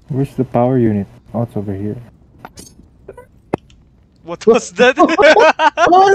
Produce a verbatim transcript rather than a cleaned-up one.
Where's the power unit? Oh, it's over here. What was that?